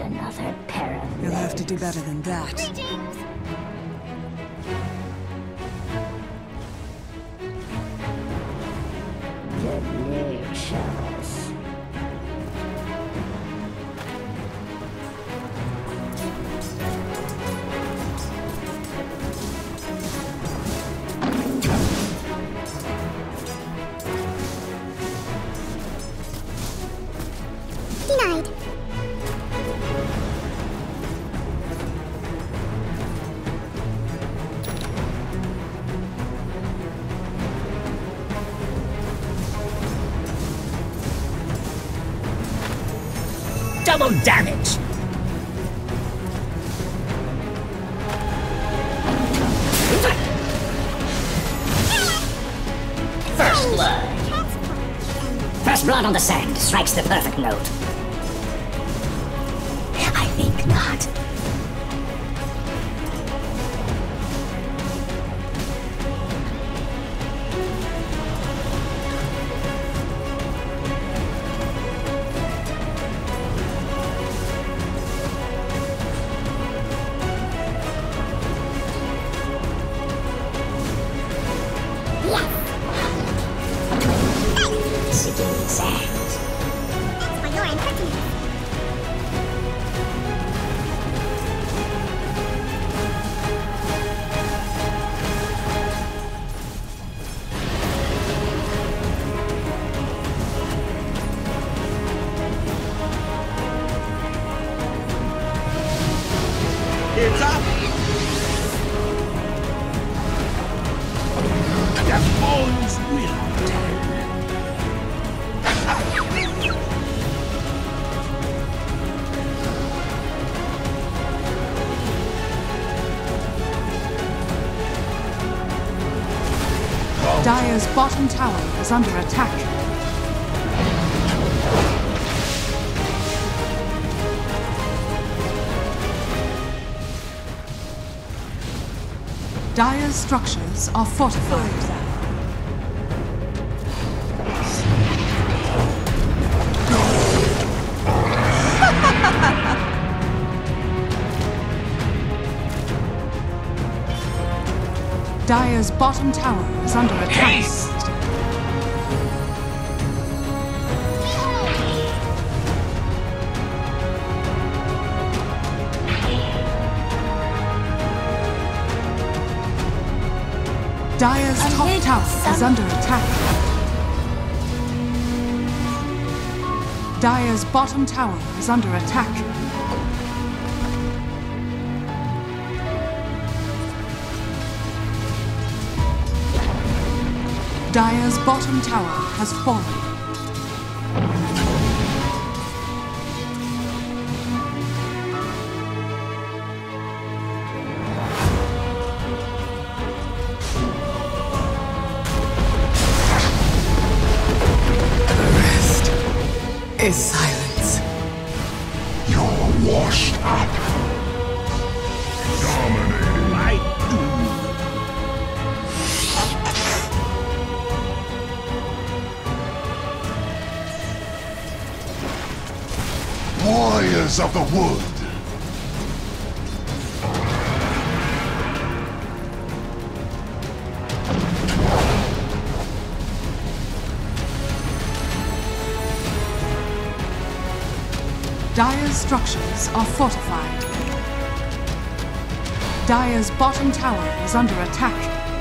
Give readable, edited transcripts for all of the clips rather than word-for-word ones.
another pair of You'll have to legs. do better than that. Greetings! Delicious. Denied. Double damage! First blood. First blood on the sand strikes the perfect note. I think not. Sinking sand. Thanks for your impertinence. It's up! The bones will tell. Dire's bottom tower is under attack. Dire's structures are fortified. Dire's bottom tower is under attack. Haste! Dire's top tower is under attack. Dire's bottom tower is under attack. Dire's bottom tower has fallen. Is silence. You're washed up. Dominating. My Warriors of the wood. Dire's structures are fortified. Dire's bottom tower is under attack.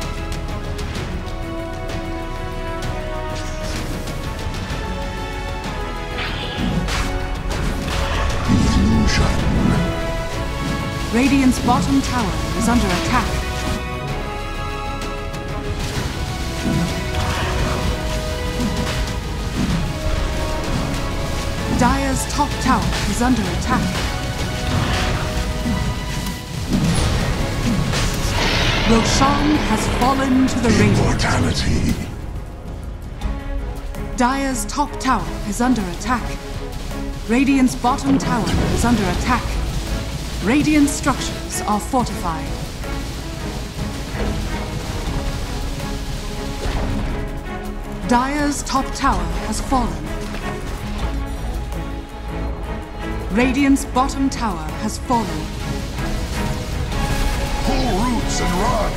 Illusion. Radiant's bottom tower is under attack. Dire's top tower is under attack. Roshan has fallen to the Radiant. Immortality. Dire's top tower is under attack. Radiant's bottom tower is under attack. Radiant structures are fortified. Dire's top tower has fallen. Radiant's bottom tower has fallen. Pull roots and run.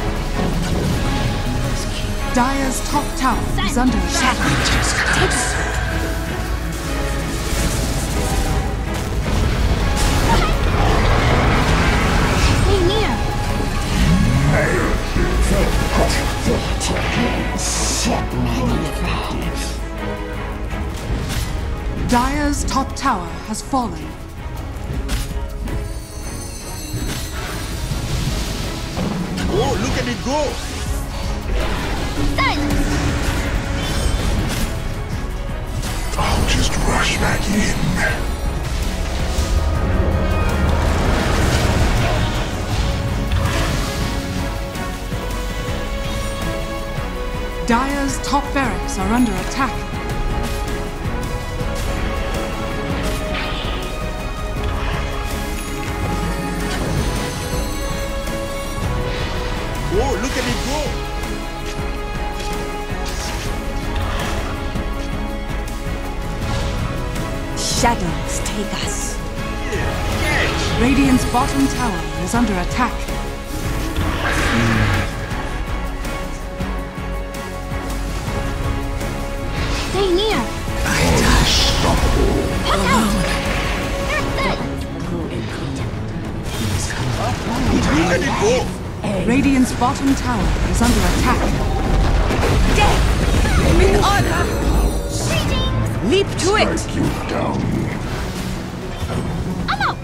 Dire's top tower is under attack. Stay near. Dire's top tower has fallen. Oh, look at it go! Silence. I'll just rush back in. Dire's top barracks are under attack. Oh, look at it go! Shadows take us. Catch! Radiant's bottom tower is under attack. Stay near. Look at it go! Radiant's bottom tower is under attack. With honor! Leap to it! Strike you down. I'm out.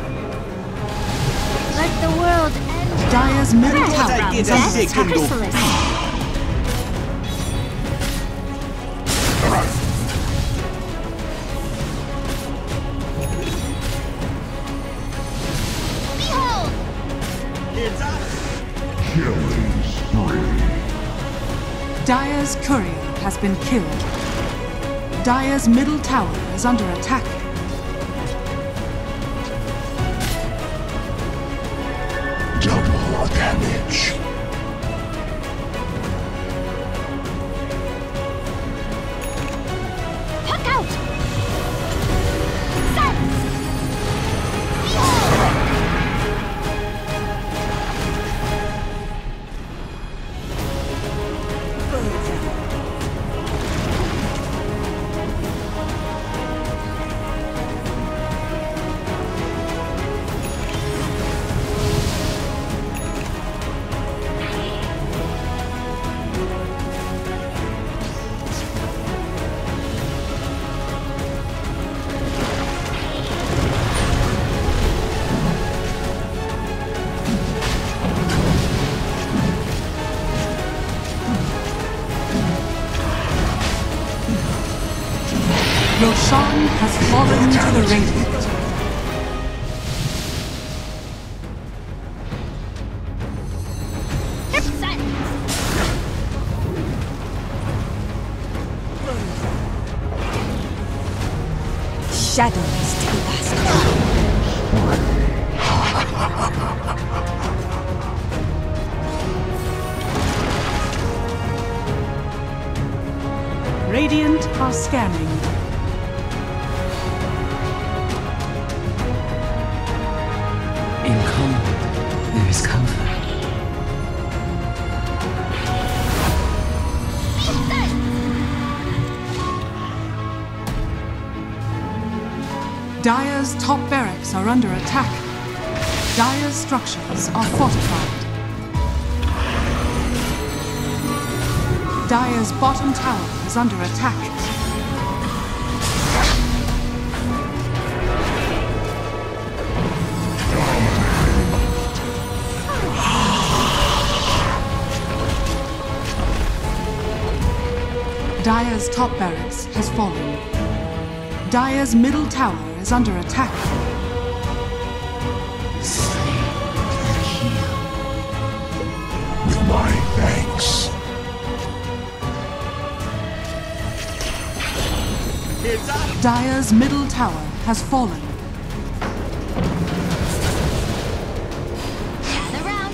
Let the world end. Dire's middle I tower get is a under Death's second though. merciless. Behold. It's up! Killing spree. Dire's courier has been killed. Dire's middle tower is under attack. Double damage. Puck out. Silence. Behold. Roshan has fallen to the Radiant. Silence. Shadows take us. Radiant are scanning. In cold, there is comfort. Dire's top barracks are under attack. Dire's structures are fortified. Dire's bottom tower is under attack. Dire's top barracks has fallen. Dire's middle tower is under attack. With my thanks. It's up! Dire's middle tower has fallen. Gather round.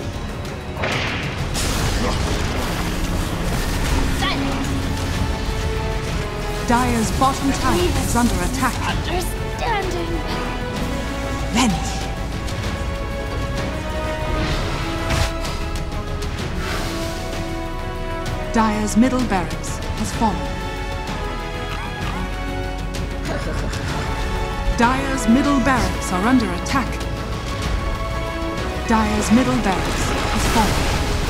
Silence. Dire's bottom tower is under attack. Understanding. Dire's middle barracks has fallen. Dire's middle barracks are under attack. Dire's middle barracks has fallen.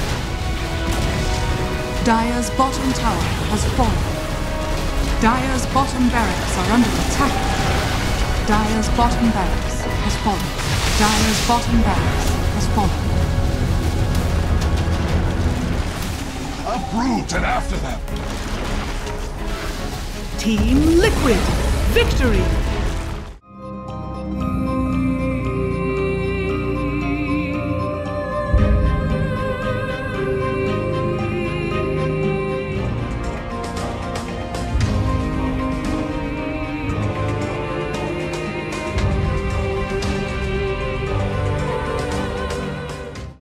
Dire's bottom tower has fallen. Dire's bottom barracks are under attack. Dire's bottom barracks has fallen. Dire's bottom barracks has fallen. Uproot and after them! Team Liquid, victory!